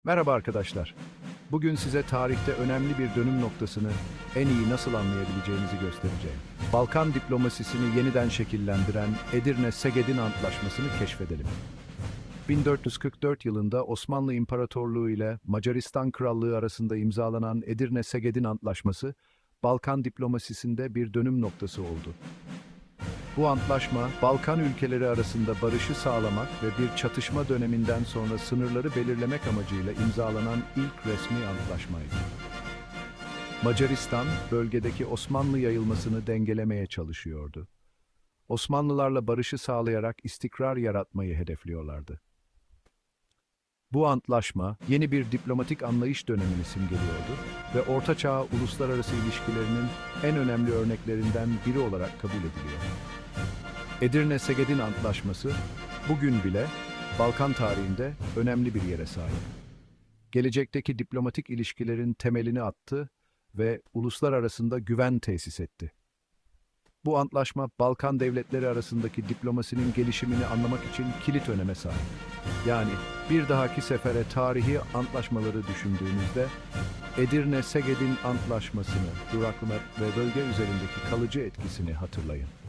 Merhaba arkadaşlar. Bugün size tarihte önemli bir dönüm noktasını en iyi nasıl anlayabileceğinizi göstereceğim. Balkan diplomasisini yeniden şekillendiren Edirne-Segedin Antlaşması'nı keşfedelim. 1444 yılında Osmanlı İmparatorluğu ile Macaristan Krallığı arasında imzalanan Edirne-Segedin Antlaşması, Balkan diplomasisinde bir dönüm noktası oldu. Bu antlaşma, Balkan ülkeleri arasında barışı sağlamak ve bir çatışma döneminden sonra sınırları belirlemek amacıyla imzalanan ilk resmi antlaşmaydı. Macaristan, bölgedeki Osmanlı yayılmasını dengelemeye çalışıyordu. Osmanlılarla barışı sağlayarak istikrar yaratmayı hedefliyorlardı. Bu antlaşma, yeni bir diplomatik anlayış dönemini simgeliyordu ve Orta Çağ uluslararası ilişkilerinin en önemli örneklerinden biri olarak kabul ediliyor. Edirne-Segedin Antlaşması, bugün bile Balkan tarihinde önemli bir yere sahip. Gelecekteki diplomatik ilişkilerin temelini attı ve uluslar arasında güven tesis etti. Bu antlaşma, Balkan devletleri arasındaki diplomasinin gelişimini anlamak için kilit öneme sahip. Yani bir dahaki sefere tarihi antlaşmaları düşündüğünüzde, Edirne-Segedin Antlaşması'nı duraklamak ve bölge üzerindeki kalıcı etkisini hatırlayın.